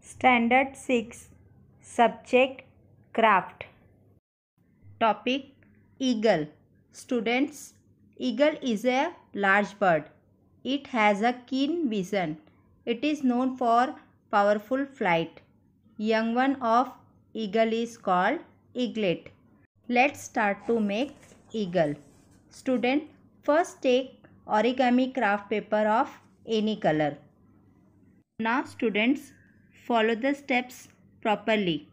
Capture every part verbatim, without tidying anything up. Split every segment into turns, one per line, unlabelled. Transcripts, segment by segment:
Standard six. Subject Craft. Topic Eagle. Students, eagle is a large bird. It has a keen vision. It is known for powerful flight. Young one of eagle is called eaglet. Let's start to make eagle. Student, first take origami craft paper of any color. Now students, follow the steps properly.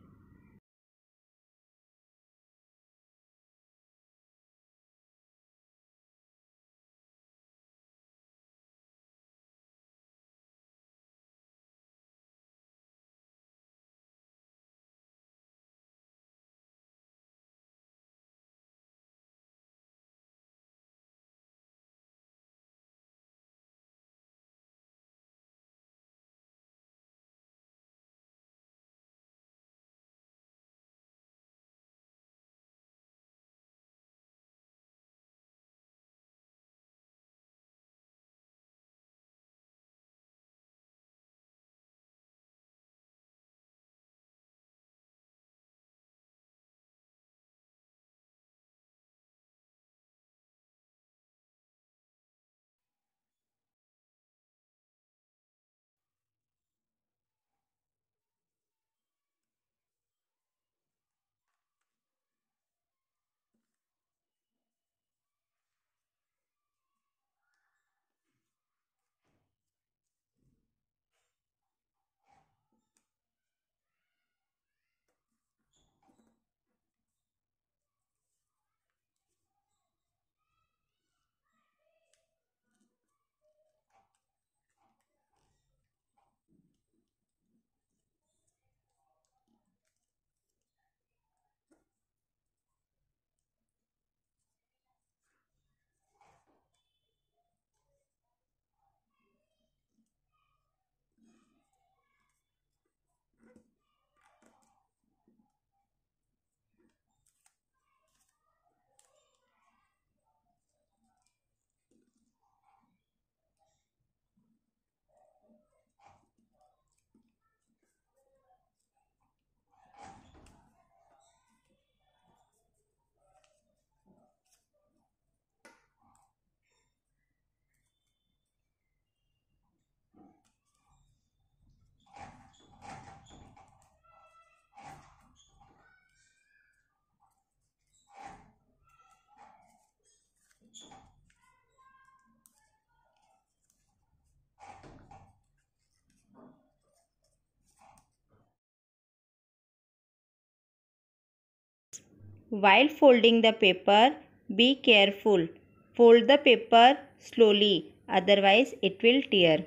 While folding the paper, be careful. Fold the paper slowly, otherwise it will tear.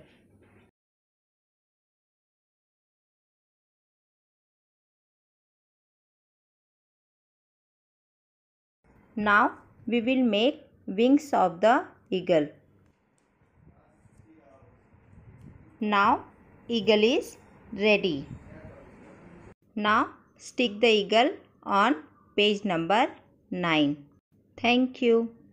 Now we will make wings of the eagle. Now eagle is ready. Now stick the eagle on page number nine. Thank you.